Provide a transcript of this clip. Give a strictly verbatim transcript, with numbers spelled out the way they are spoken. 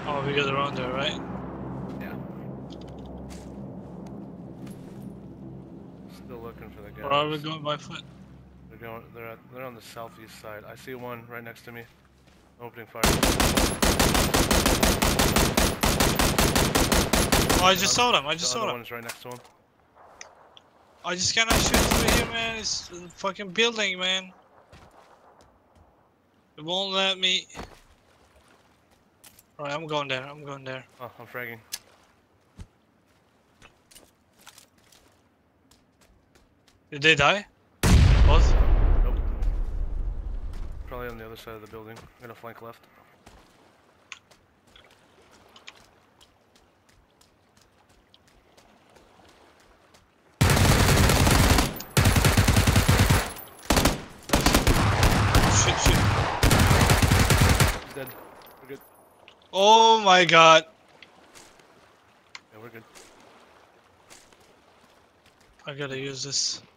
Oh, we got around there, right? Yeah. Still looking for the guys. Or are we going by foot? They're going. They're at, they're on the southeast side. I see one right next to me. Opening fire. Oh, I just saw them. I just the saw other them. one's right next to him. I just cannot shoot through here, man. It's a fucking building, man. It won't let me. Alright, I'm going there. I'm going there. Oh, I'm fragging. Did they die? Both? Nope. Probably on the other side of the building. I'm gonna flank left. Shoot, shoot. He's dead. We're good. Oh my god. Yeah, we're good. I gotta use this.